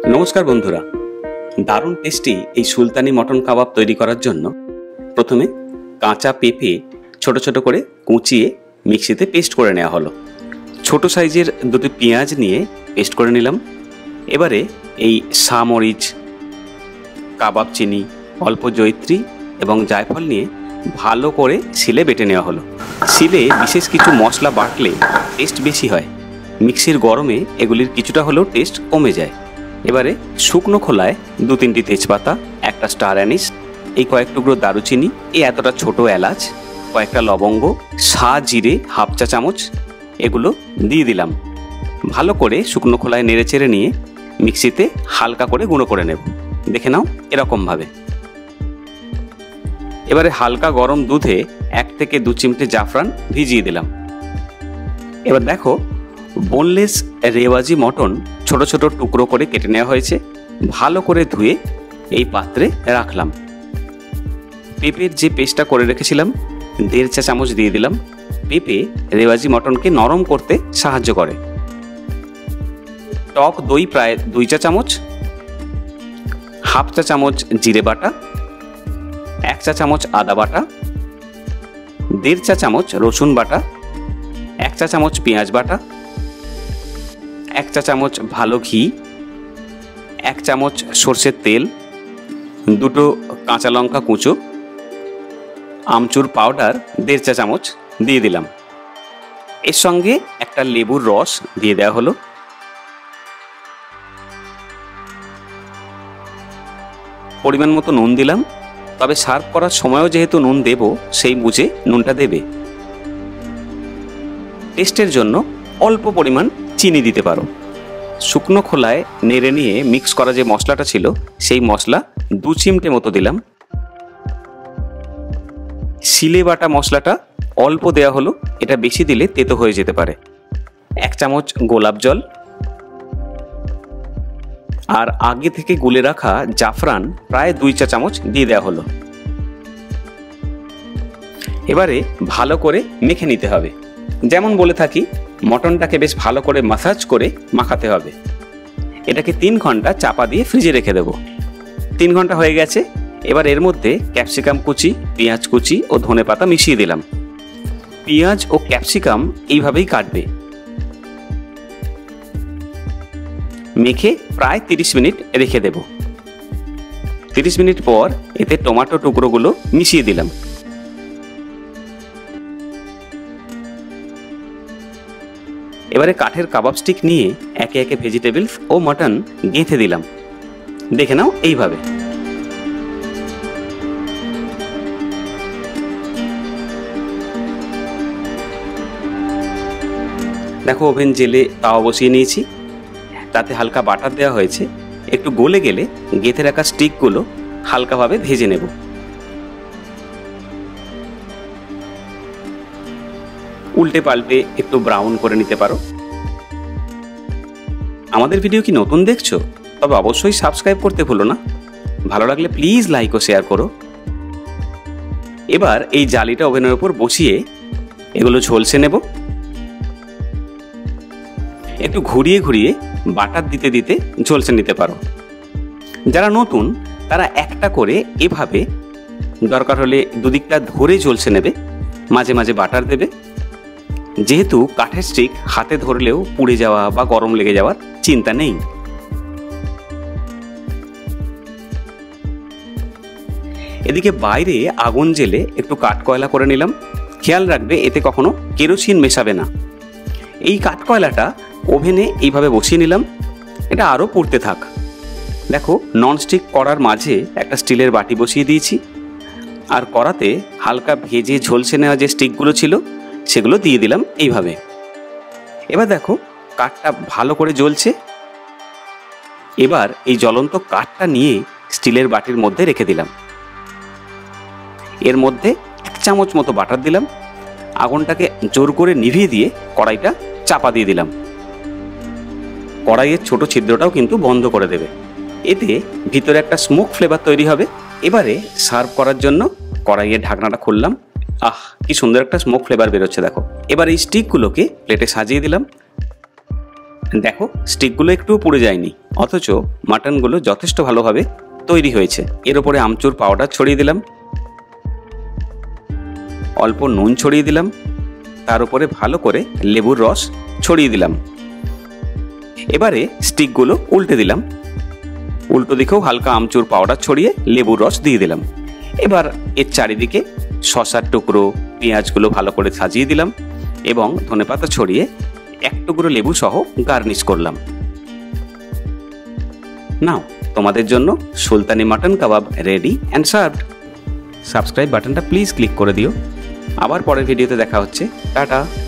नमस्कार बंधुरा, दारुण टेस्टी এই সুলতানি মটন কাবাব তৈরি করার জন্য প্রথমে কাঁচা পেঁপে ছোট ছোট করে কুচিয়ে মিক্সিতে পেস্ট করে নেওয়া হলো। ছোট সাইজের দুটো পেঁয়াজ নিয়ে পেস্ট করে নিলাম। এবারে এই সামরিচ, কাবাব চিনি, অল্প জয়িত্রী এবং জায়ফল নিয়ে ভালো করে শিলে বেটে নেওয়া হলো। শিলে বিশেষ কিছু মশলা বাটলে টেস্ট বেশি হয়, মিক্সির গরমে এগুলির কিছুটা হলেও টেস্ট কমে যায়। এবারে শুকনো খোলায় 2-3টি তেজপাতা, একটা স্টার অ্যানিস, এই কয়েক টুকরো দারুচিনি, এই এতটা ছোট এলাচ, কয়েকটা লবঙ্গ, জিরে হাফ চা চামচ এগুলো দিয়ে দিলাম। ভালো করে শুকনো খোলায় নেড়ে চেড়ে নিয়ে মিক্সিতে হালকা করে গুঁড়ো করে নেব। দেখে নাও এরকমভাবে। এবারে হালকা গরম দুধে 1 থেকে 2 চিমটে জাফরান ভিজিয়ে দিলাম। এবার দেখো বোনলেস রেওয়াজি মটন ছোট ছোট টুকরো করে কেটে নেওয়া হয়েছে। ভালো করে ধুয়ে এই পাত্রে রাখলাম। পেঁপের যে পেস্টটা করে রেখেছিলাম 1.5 চা চামচ দিয়ে দিলাম। পেঁপে রেওয়াজি মটনকে নরম করতে সাহায্য করে। টক দই প্রায় 2 চা চামচ, হাফ চা চামচ জিরে বাটা, 1 চা চামচ আদা বাটা, 1.5 চা চামচ রসুন বাটা, 1 চা চামচ পেঁয়াজ বাটা, 1 চা চামচ ভালো ঘি, 1 চামচ সর্ষের তেল, 2টো কাঁচা লঙ্কা কুচো, আমচুর পাউডার 1.5 চা চামচ দিয়ে দিলাম। এর সঙ্গে একটা লেবুর রস দিয়ে দেওয়া হলো। পরিমাণ মতো নুন দিলাম, তবে সার্ভ করার সময়ও যেহেতু নুন দেব সেই বুঝে নুনটা দেবে। টেস্টের জন্য অল্প পরিমাণ চিনি দিতে পারো। শুকনো খোলায় নেড়ে নিয়ে মিক্স করা যে মশলাটা ছিল সেই মশলা 2 চিমটে মতো দিলাম। শিলে বাটা মশলাটা অল্প দেওয়া হলো, এটা বেশি দিলে তেতো হয়ে যেতে পারে। 1 চামচ গোলাপ জল আর আগে থেকে গুলে রাখা জাফরান প্রায় 2 চা চামচ দিয়ে দেওয়া হলো। এবারে ভালো করে মেখে নিতে হবে। যেমন বলে থাকি, মটনটাকে বেশ ভালো করে মাসাজ করে মাখাতে হবে। এটাকে 3 ঘন্টা চাপা দিয়ে ফ্রিজে রেখে দেব। 3 ঘন্টা হয়ে গেছে। এবার এর মধ্যে ক্যাপসিকাম কুচি, পেঁয়াজ কুচি ও ধনেপাতা মিশিয়ে দিলাম। পেঁয়াজ ও ক্যাপসিকাম এইভাবেই কাটবে। মেখে প্রায় 30 মিনিট রেখে দেব। 30 মিনিট পর এতে টমেটো টুকরোগুলো মিশিয়ে দিলাম। এবারে কাঠের কাবাব স্টিক নিয়ে একে একে ভেজিটেবলস ও মটন গেঁথে দিলাম। দেখে নাও এইভাবে। দেখো ওভেন জেলে তাওয়া বসিয়ে নিয়েছি, তাতে হালকা বাটার দেওয়া হয়েছে। একটু গলে গেলে গেঁথে রাখা স্টিকগুলো হালকাভাবে ভেজে নেব। উল্টে পাল্টে একটু ব্রাউন করে নিতে পারো। আমাদের ভিডিও কি নতুন দেখছো? তবে অবশ্যই সাবস্ক্রাইব করতে ভুলো না। ভালো লাগলে প্লিজ লাইক ও শেয়ার করো। এবার এই জালিটা ওভেনের উপর বসিয়ে এগুলো ঝলসে নেব। একটু ঘুরিয়ে ঘুরিয়ে বাটার দিতে দিতে ঝলসে নিতে পারো। যারা নতুন তারা একটা করে এভাবে দরকার হলে দুদিকটা ধরে ঝলসে নেবে, মাঝে মাঝে বাটার দেবে। যেহেতু কাঠের স্টিক হাতে ধরলেও পুড়ে যাওয়া বা গরম লেগে যাওয়ার চিন্তা নেই। এদিকে বাইরে আগুন জেলে একটু কাঠকয়লা করে নিলাম। খেয়াল রাখবে এতে কখনো কেরোসিন মেশাবে না। এই কাঠকয়লাটা ওভেনে এইভাবে বসিয়ে নিলাম। এটা আরও পুড়তে থাক। দেখো ননস্টিক কড়ার মাঝে একটা স্টিলের বাটি বসিয়ে দিয়েছি, আর কড়াতে হালকা ভেজে ঝলসে নেওয়া যে স্টিকগুলো ছিল সেগুলো দিয়ে দিলাম এইভাবে। এবার দেখো কাঠটা ভালো করে জ্বলছে। এবার এই জ্বলন্ত কাঠটা নিয়ে স্টিলের বাটির মধ্যে রেখে দিলাম। এর মধ্যে 1 চামচ মতো বাটার দিলাম। আগুনটাকে জোর করে নিভিয়ে দিয়ে কড়াইটা চাপা দিয়ে দিলাম। কড়াইয়ের ছোট ছিদ্রটাও কিন্তু বন্ধ করে দেবে, এতে ভিতরে একটা স্মোক ফ্লেভার তৈরি হবে। এবারে সার্ভ করার জন্য কড়াইয়ের ঢাকনাটা খুললাম। কি সুন্দর একটা স্মোক ফ্লেভার বেরোচ্ছে দেখো। এবার এই স্টিকগুলোকে প্লেটে সাজিয়ে দিলাম। দেখো স্টিকগুলো একটুও পুড়ে যায়নি, অথচ মাটনগুলো যথেষ্ট ভালোভাবে তৈরি হয়েছে। এর উপরে আমচুর পাউডার ছড়িয়ে দিলাম, অল্প নুন ছড়িয়ে দিলাম, তার উপরে ভালো করে লেবুর রস ছড়িয়ে দিলাম। এবারে স্টিকগুলো উল্টে দিলাম, উল্টো দিকেও হালকা আমচুর পাউডার ছড়িয়ে লেবুর রস দিয়ে দিলাম। এবার এর চারিদিকে শসার টুকরো, পেঁয়াজগুলো ভালো করে সাজিয়ে দিলাম এবং ধনেপাতা ছড়িয়ে এক টুকরো লেবু সহ গার্নিশ করলাম। নাও তোমাদের জন্য সুলতানি মাটন কাবাব রেডি অ্যান্ড সার্ভড। সাবস্ক্রাইব বাটনটা প্লিজ ক্লিক করে দিও। আবার পরের ভিডিওতে দেখা হচ্ছে। টাটা।